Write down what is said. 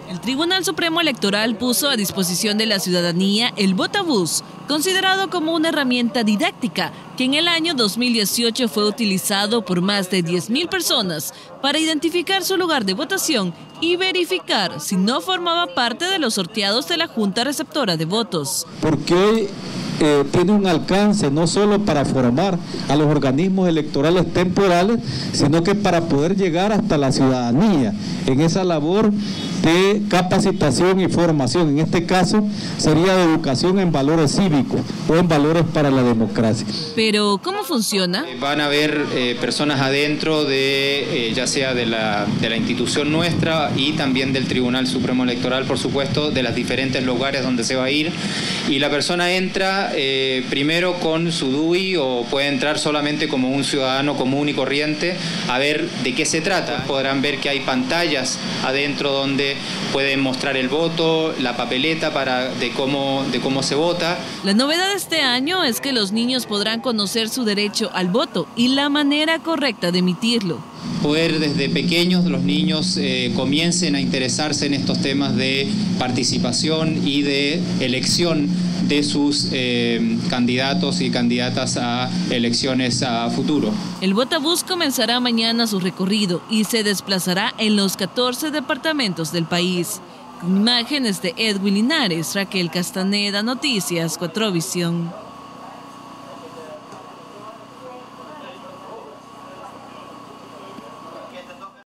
El Tribunal Supremo Electoral puso a disposición de la ciudadanía el Votabús, considerado como una herramienta didáctica que en el año 2018 fue utilizado por más de 10.000 personas para identificar su lugar de votación y verificar si no formaba parte de los sorteados de la Junta Receptora de Votos. Porque hoy tiene un alcance no solo para formar a los organismos electorales temporales, sino que para poder llegar hasta la ciudadanía en esa labor de capacitación y formación. En este caso sería de educación en valores cívicos o en valores para la democracia. Pero, ¿cómo funciona? Van a haber personas adentro de ya sea de la institución nuestra y también del Tribunal Supremo Electoral, por supuesto, de los diferentes lugares donde se va a ir, y la persona entra primero con su DUI o puede entrar solamente como un ciudadano común y corriente a ver de qué se trata. Podrán ver que hay pantallas adentro donde pueden mostrar el voto, la papeleta de cómo se vota. La novedad de este año es que los niños podrán conocer su derecho al voto y la manera correcta de emitirlo. Poder desde pequeños los niños comiencen a interesarse en estos temas de participación y de elección de sus candidatos y candidatas a elecciones a futuro. El Votabús comenzará mañana su recorrido y se desplazará en los 14 departamentos del país. Con imágenes de Edwin Linares, Raquel Castaneda, Noticias 4 Visión.